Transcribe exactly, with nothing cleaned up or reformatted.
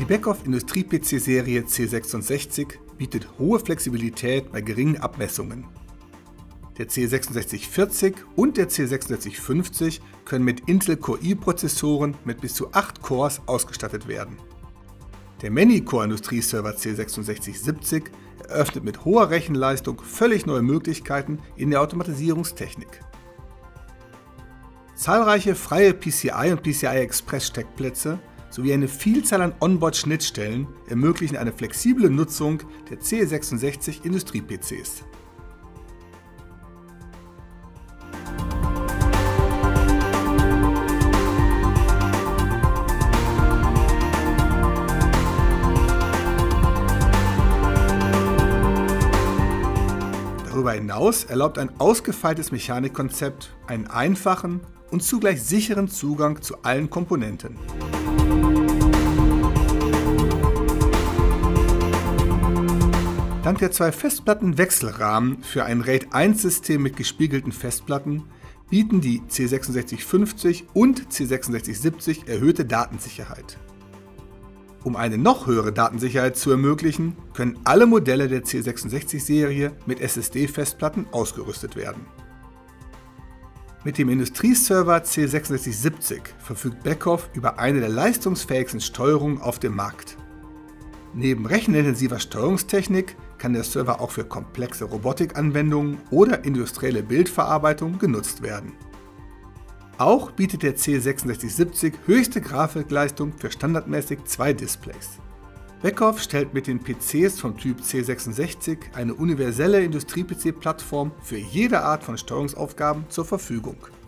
Beckhoff Industrie-P C-Serie C sechsundsechzig bietet hohe Flexibilität bei geringen Abmessungen. Der C sechsundsechzig vierzig und der C sechsundsechzig fünfzig können mit Intel Core i-Prozessoren mit bis zu acht Cores ausgestattet werden. Der Many-Core-Industrieserver C sechsundsechzig siebzig eröffnet mit hoher Rechenleistung völlig neue Möglichkeiten in der Automatisierungstechnik. Zahlreiche freie P C I und P C I-Express-Steckplätze sowie eine Vielzahl an Onboard-Schnittstellen ermöglichen eine flexible Nutzung der C sechsundsechzig Industrie-P Cs. Darüber hinaus erlaubt ein ausgefeiltes Mechanikkonzept einen einfachen und zugleich sicheren Zugang zu allen Komponenten. Dank der zwei Festplattenwechselrahmen für ein RAID eins System mit gespiegelten Festplatten bieten die C sechsundsechzig fünfzig und C sechsundsechzig siebzig erhöhte Datensicherheit. Um eine noch höhere Datensicherheit zu ermöglichen, können alle Modelle der C sechsundsechzig-Serie mit S S D-Festplatten ausgerüstet werden. Mit dem Industrieserver C sechsundsechzig siebzig verfügt Beckhoff über eine der leistungsfähigsten Steuerungen auf dem Markt. Neben rechenintensiver Steuerungstechnik kann der Server auch für komplexe Robotikanwendungen oder industrielle Bildverarbeitung genutzt werden. Auch bietet der C sechsundsechzig siebzig höchste Grafikleistung für standardmäßig zwei Displays. Beckhoff stellt mit den P Cs vom Typ C sechsundsechzig eine universelle Industrie-P C-Plattform für jede Art von Steuerungsaufgaben zur Verfügung.